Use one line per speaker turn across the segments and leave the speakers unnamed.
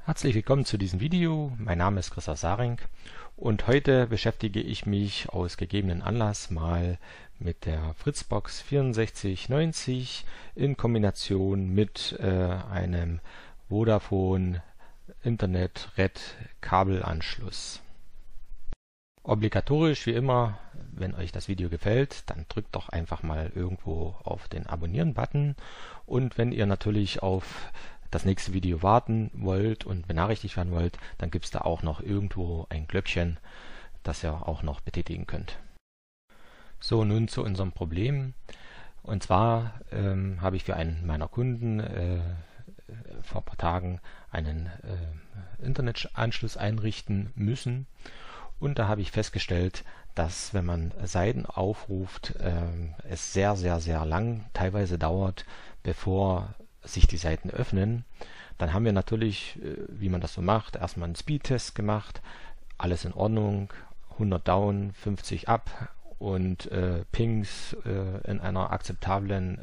Herzlich willkommen zu diesem Video. Mein Name ist Christoph Saring und heute beschäftige ich mich aus gegebenen Anlass mal mit der Fritzbox 6490 in Kombination mit einem Vodafone Internet Red Kabelanschluss. Obligatorisch wie immer, wenn euch das Video gefällt, dann drückt doch einfach mal irgendwo auf den Abonnieren-Button, und wenn ihr natürlich auf das nächste Video warten wollt und benachrichtigt werden wollt, dann gibt es da auch noch irgendwo ein Glöckchen, das ihr auch noch betätigen könnt. So, nun zu unserem Problem. Und zwar habe ich für einen meiner Kunden vor ein paar Tagen einen Internetanschluss einrichten müssen. Und da habe ich festgestellt, dass wenn man Seiten aufruft, es sehr, sehr, sehr lang teilweise dauert, bevor sich die Seiten öffnen. Dann haben wir natürlich, wie man das so macht, erstmal einen Speedtest gemacht, alles in Ordnung, 100 down, 50 up und Pings in einer akzeptablen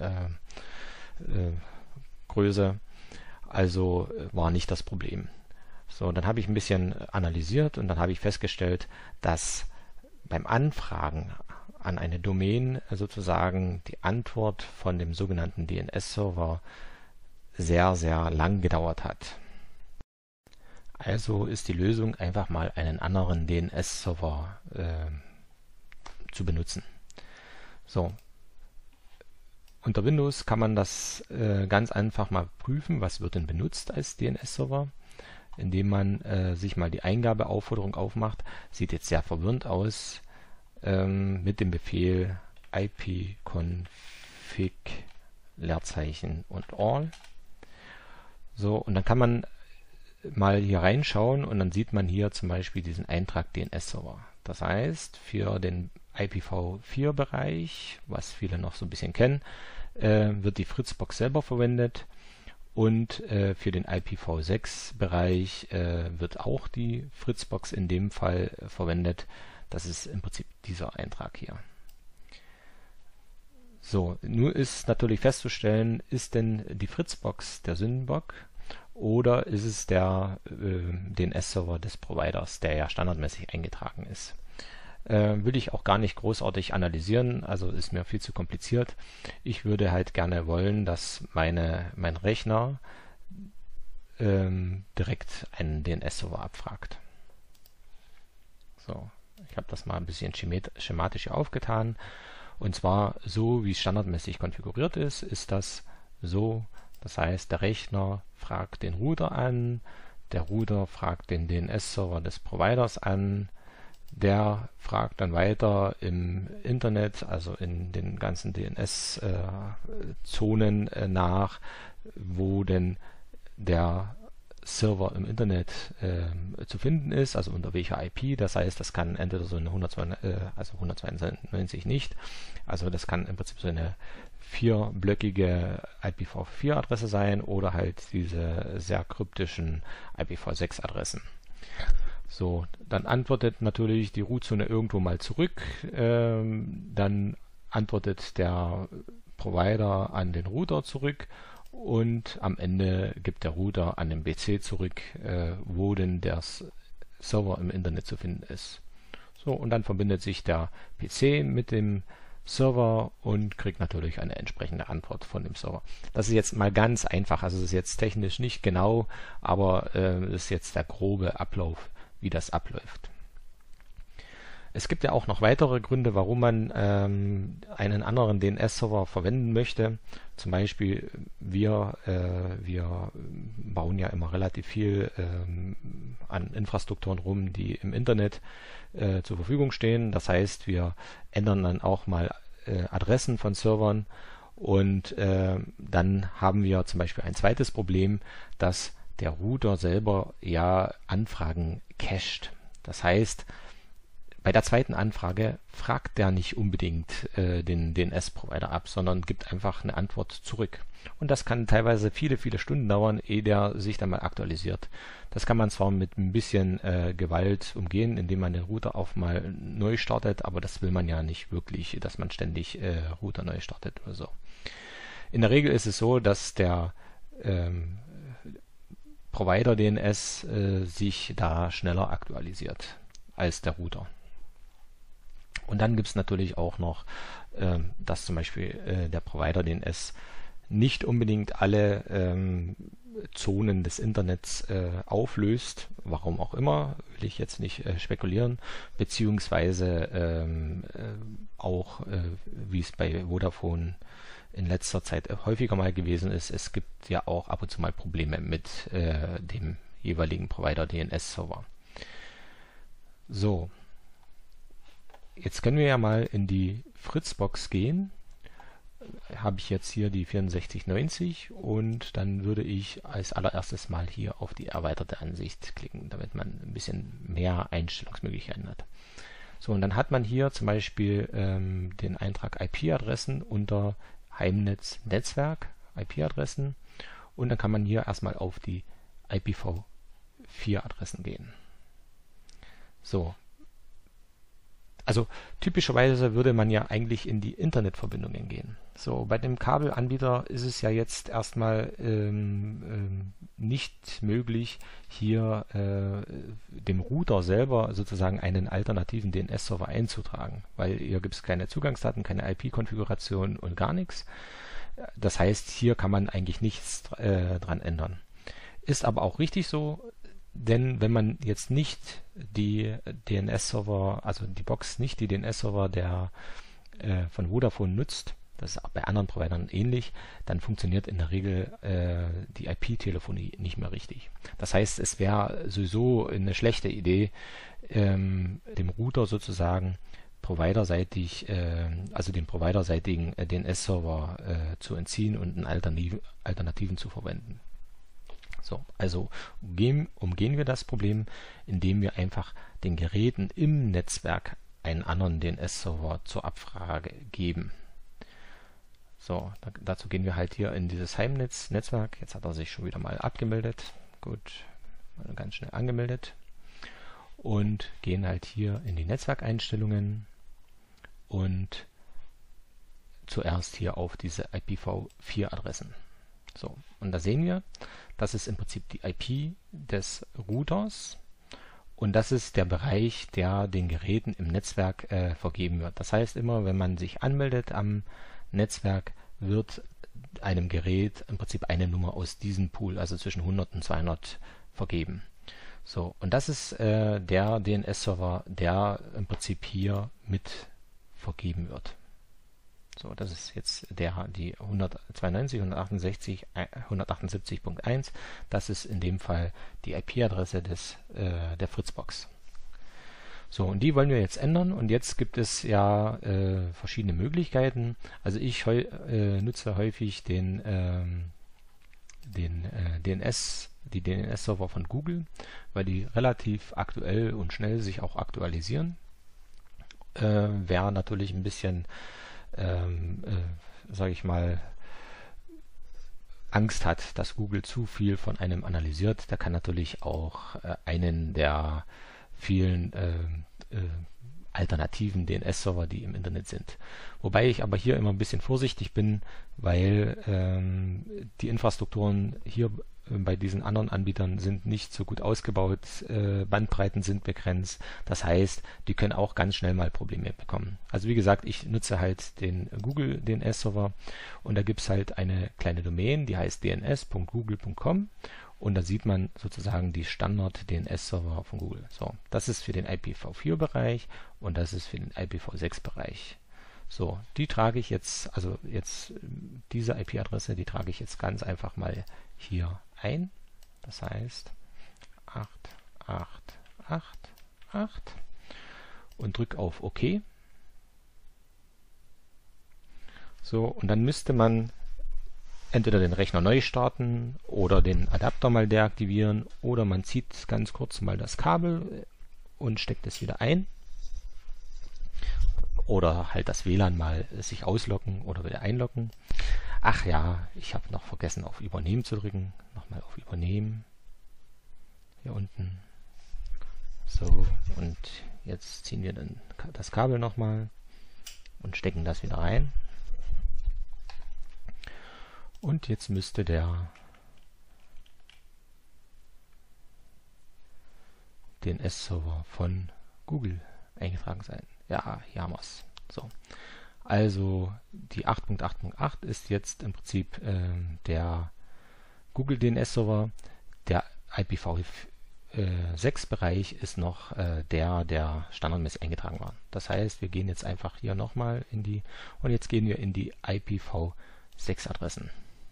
Größe, also war nicht das Problem. So, dann habe ich ein bisschen analysiert und dann habe ich festgestellt, dass beim Anfragen an eine Domain sozusagen die Antwort von dem sogenannten DNS-Server sehr, sehr lang gedauert hat. Also ist die Lösung, einfach mal einen anderen DNS-Server zu benutzen. So, unter Windows kann man das ganz einfach mal prüfen, was wird denn benutzt als DNS-Server, indem man sich mal die Eingabeaufforderung aufmacht. Sieht jetzt sehr verwirrend aus, mit dem Befehl ipconfig Leerzeichen und all. So, und dann kann man mal hier reinschauen und dann sieht man hier zum Beispiel diesen Eintrag DNS-Server. Das heißt, für den IPv4-Bereich, was viele noch so ein bisschen kennen, wird die Fritzbox selber verwendet, und für den IPv6-Bereich wird auch die Fritzbox in dem Fall verwendet. Das ist im Prinzip dieser Eintrag hier. So, nun ist natürlich festzustellen, ist denn die Fritzbox der Sündenbock oder ist es der DNS-Server des Providers, der ja standardmäßig eingetragen ist. Will ich auch gar nicht großartig analysieren, also ist mir viel zu kompliziert. Ich würde halt gerne wollen, dass mein Rechner direkt einen DNS-Server abfragt. So, ich habe das mal ein bisschen schematisch hier aufgetan. Und zwar so, wie es standardmäßig konfiguriert ist, ist das so. Das heißt, der Rechner fragt den Router an, der Router fragt den DNS-Server des Providers an, der fragt dann weiter im Internet, also in den ganzen DNS-Zonen nach, wo denn der Server im Internet zu finden ist, also unter welcher IP. Das heißt, das kann entweder so eine 192 nicht, also das kann im Prinzip so eine vierblöckige IPv4-Adresse sein oder halt diese sehr kryptischen IPv6-Adressen. So, dann antwortet natürlich die Root-Zone irgendwo mal zurück, dann antwortet der Provider an den Router zurück und am Ende gibt der Router an den PC zurück, wo denn der Server im Internet zu finden ist. So, und dann verbindet sich der PC mit dem Server und kriegt natürlich eine entsprechende Antwort von dem Server. Das ist jetzt mal ganz einfach, also das ist jetzt technisch nicht genau, aber das ist jetzt der grobe Ablauf, wie das abläuft. Es gibt ja auch noch weitere Gründe, warum man einen anderen DNS-Server verwenden möchte. Zum Beispiel, wir bauen ja immer relativ viel an Infrastrukturen rum, die im Internet zur Verfügung stehen. Das heißt, wir ändern dann auch mal Adressen von Servern, und dann haben wir zum Beispiel ein zweites Problem, dass der Router selber ja Anfragen cached. Das heißt, bei der zweiten Anfrage fragt der nicht unbedingt den DNS-Provider ab, sondern gibt einfach eine Antwort zurück. Und das kann teilweise viele, viele Stunden dauern, ehe der sich dann mal aktualisiert. Das kann man zwar mit ein bisschen Gewalt umgehen, indem man den Router auch mal neu startet, aber das will man ja nicht wirklich, dass man ständig Router neu startet oder so. In der Regel ist es so, dass der Provider DNS sich da schneller aktualisiert als der Router. Und dann gibt es natürlich auch noch, dass zum Beispiel der Provider DNS nicht unbedingt alle Zonen des Internets auflöst, warum auch immer, will ich jetzt nicht spekulieren, beziehungsweise auch, wie es bei Vodafone in letzter Zeit häufiger mal gewesen ist, es gibt ja auch ab und zu mal Probleme mit dem jeweiligen Provider DNS-Server. So, jetzt können wir ja mal in die Fritzbox gehen. Habe ich jetzt hier die 6490 und dann würde ich als allererstes mal hier auf die erweiterte Ansicht klicken, damit man ein bisschen mehr Einstellungsmöglichkeiten hat. So, und dann hat man hier zum Beispiel den Eintrag IP-Adressen unter Heimnetz Netzwerk, IP-Adressen, und dann kann man hier erstmal auf die IPv4-Adressen gehen. So. Also typischerweise würde man ja eigentlich in die Internetverbindungen gehen. So, bei dem Kabelanbieter ist es ja jetzt erstmal nicht möglich, hier dem Router selber sozusagen einen alternativen DNS-Server einzutragen, weil hier gibt es keine Zugangsdaten, keine IP-Konfiguration und gar nichts. Das heißt, hier kann man eigentlich nichts dran ändern. Ist aber auch richtig so, denn wenn man jetzt nicht die DNS-Server, also die Box nicht die DNS-Server der von Vodafone nutzt, das ist auch bei anderen Providern ähnlich, dann funktioniert in der Regel die IP-Telefonie nicht mehr richtig. Das heißt, es wäre sowieso eine schlechte Idee, dem Router sozusagen providerseitig, also den providerseitigen DNS-Server zu entziehen und einen Alternativen zu verwenden. So, also umgehen wir das Problem, indem wir einfach den Geräten im Netzwerk einen anderen DNS-Server zur Abfrage geben. So, dazu gehen wir halt hier in dieses Heimnetz-Netzwerk. Jetzt hat er sich schon wieder mal abgemeldet. Gut, mal ganz schnell angemeldet. Und gehen halt hier in die Netzwerkeinstellungen und zuerst hier auf diese IPv4-Adressen. So, und da sehen wir, das ist im Prinzip die IP des Routers und das ist der Bereich, der den Geräten im Netzwerk vergeben wird. Das heißt immer, wenn man sich anmeldet am Netzwerk, wird einem Gerät im Prinzip eine Nummer aus diesem Pool, also zwischen 100 und 200, vergeben. So, und das ist der DNS-Server, der im Prinzip hier mit vergeben wird. So, das ist jetzt die 192, 168, 178.1. Das ist in dem Fall die IP-Adresse der Fritzbox. So, und die wollen wir jetzt ändern und jetzt gibt es ja verschiedene Möglichkeiten. Also ich nutze häufig die DNS-Server von Google, weil die relativ aktuell und schnell sich auch aktualisieren. Wer natürlich ein bisschen sage ich mal, Angst hat, dass Google zu viel von einem analysiert, der kann natürlich auch einen der vielen alternativen DNS-Server, die im Internet sind. Wobei ich aber hier immer ein bisschen vorsichtig bin, weil die Infrastrukturen hier bei diesen anderen Anbietern sind nicht so gut ausgebaut, Bandbreiten sind begrenzt. Das heißt, die können auch ganz schnell mal Probleme bekommen. Also wie gesagt, ich nutze halt den Google DNS-Server und da gibt es halt eine kleine Domain, die heißt dns.google.com und da sieht man sozusagen die Standard-DNS-Server von Google. So, das ist für den IPv4-Bereich und das ist für den IPv6-Bereich. So, die trage ich jetzt, also jetzt diese IP-Adresse, die trage ich jetzt ganz einfach mal hier ein. Das heißt 8888 und drücke auf OK. So, und dann müsste man entweder den Rechner neu starten oder den Adapter mal deaktivieren oder man zieht ganz kurz mal das Kabel und steckt es wieder ein. Oder halt das WLAN mal sich ausloggen oder wieder einloggen. Ach ja, ich habe noch vergessen auf Übernehmen zu drücken. Nochmal auf Übernehmen. Hier unten. So, und jetzt ziehen wir dann das Kabel nochmal und stecken das wieder rein. Und jetzt müsste der DNS-Server von Google eingetragen sein. Ja, hier haben wir es. So. Also die 8.8.8 ist jetzt im Prinzip der Google DNS-Server. Der IPv6-Bereich ist noch der standardmäßig eingetragen war. Das heißt, wir gehen jetzt einfach hier nochmal und jetzt gehen wir in die IPv6-Adressen.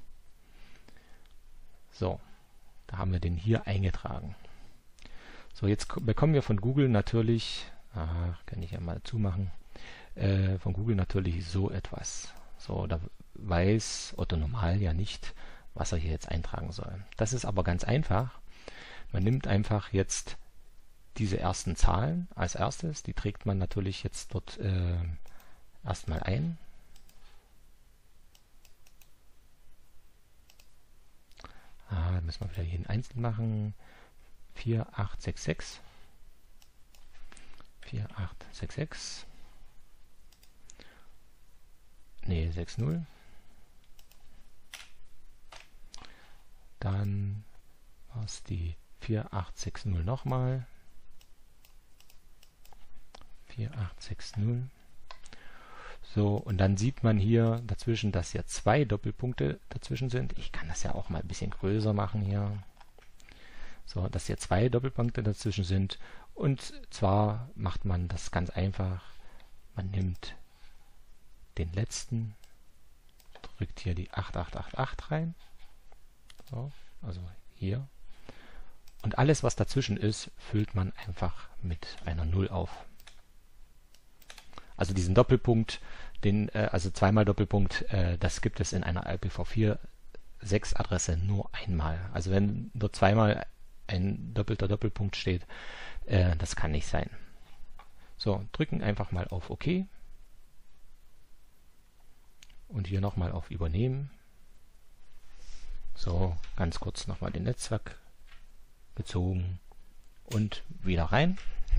So, da haben wir den hier eingetragen. So, jetzt bekommen wir von Google natürlich, kann ich ja mal zumachen, von Google natürlich so etwas. So, da weiß Otto Normal ja nicht, was er hier jetzt eintragen soll. Das ist aber ganz einfach. Man nimmt einfach jetzt diese ersten Zahlen als erstes, die trägt man natürlich jetzt dort erstmal ein. Da müssen wir wieder jeden einzeln machen. 4866. 4866. Ne, 60. Dann war es die 4860 nochmal. 4860. So, und dann sieht man hier dazwischen, dass ja 2 Doppelpunkte dazwischen sind. Ich kann das ja auch mal ein bisschen größer machen hier. So, dass hier 2 Doppelpunkte dazwischen sind. Und zwar macht man das ganz einfach. Man nimmt den letzten, drückt hier die 8888 rein. So, also hier. Und alles, was dazwischen ist, füllt man einfach mit einer 0 auf. Also diesen Doppelpunkt, also zweimal Doppelpunkt, das gibt es in einer IPv4-6-Adresse nur einmal. Also wenn dort zweimal ein doppelter Doppelpunkt steht, das kann nicht sein. So, drücken einfach mal auf OK. Und hier nochmal auf Übernehmen. So, ganz kurz nochmal den Netzwerk gezogen und wieder rein.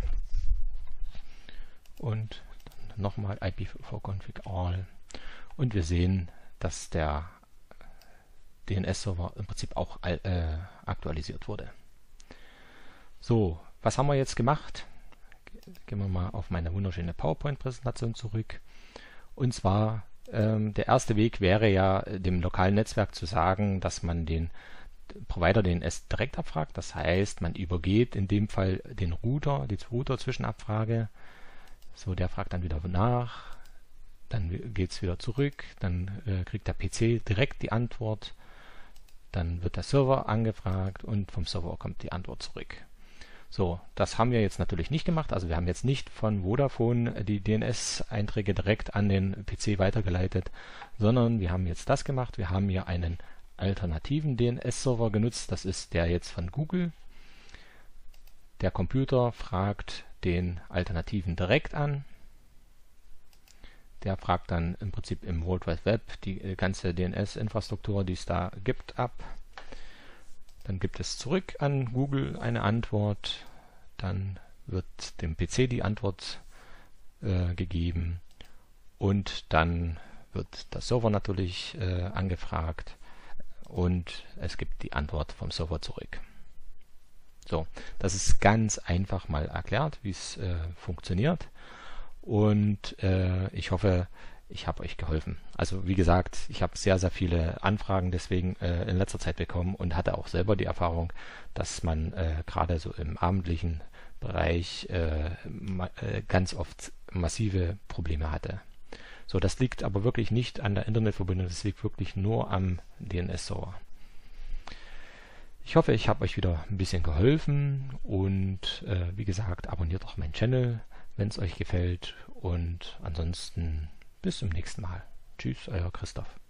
Und dann nochmal IPv4-Config All. Und wir sehen, dass der DNS-Server im Prinzip auch aktualisiert wurde. So, was haben wir jetzt gemacht? Gehen wir mal auf meine wunderschöne PowerPoint-Präsentation zurück. Und zwar, der erste Weg wäre ja, dem lokalen Netzwerk zu sagen, dass man den Provider DNS direkt abfragt. Das heißt, man übergeht in dem Fall den Router, die Router-Zwischenabfrage. So, der fragt dann wieder nach. Dann geht es wieder zurück. Dann kriegt der PC direkt die Antwort. Dann wird der Server angefragt und vom Server kommt die Antwort zurück. So, das haben wir jetzt natürlich nicht gemacht. Also wir haben jetzt nicht von Vodafone die DNS-Einträge direkt an den PC weitergeleitet, sondern wir haben jetzt das gemacht. Wir haben hier einen alternativen DNS-Server genutzt. Das ist der jetzt von Google. Der Computer fragt den Alternativen direkt an. Der fragt dann im Prinzip im World Wide Web die ganze DNS-Infrastruktur, die es da gibt, ab. Dann gibt es zurück an Google eine Antwort. Dann wird dem PC die Antwort gegeben. Und dann wird der Server natürlich angefragt. Und es gibt die Antwort vom Server zurück. So, das ist ganz einfach mal erklärt, wie es funktioniert. Und ich hoffe, ich habe euch geholfen. Also wie gesagt, ich habe sehr, sehr viele Anfragen deswegen in letzter Zeit bekommen und hatte auch selber die Erfahrung, dass man gerade so im abendlichen Bereich ganz oft massive Probleme hatte. So, das liegt aber wirklich nicht an der Internetverbindung, das liegt wirklich nur am DNS-Server. Ich hoffe, ich habe euch wieder ein bisschen geholfen und wie gesagt, abonniert auch meinen Channel, wenn es euch gefällt, und ansonsten bis zum nächsten Mal. Tschüss, euer Christoph.